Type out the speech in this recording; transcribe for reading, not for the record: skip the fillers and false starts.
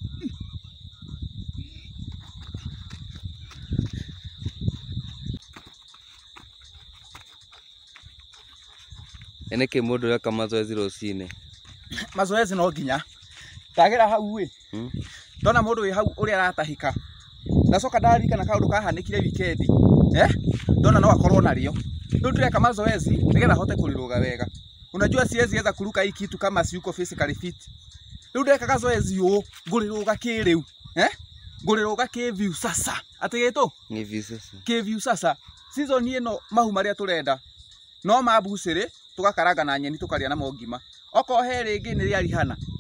Ene ke mundu eka mazoezi rocine. Mazoezi no nginya. Ndagira hau we. Ndona mundu wi hau uri aratahika. Ndacoka ndarika na kaundu kahanikire weekend. Ndona no akorwo nario. Ndio ndureka mazoezi nigetha hote kuriruga wega. Unajua siwezi weza kuruka hii kitu kama si uko physically fit. Ndio ndureka kazoezi yo nguriruga kiriu. Nguriruga view sasa. Atigeto? Ni view sasa. View sasa. Season ino mahu maria turenda. No mabucire tugakaranga na nyeni tukaria na mogima. Oko he ringi ni riari hana.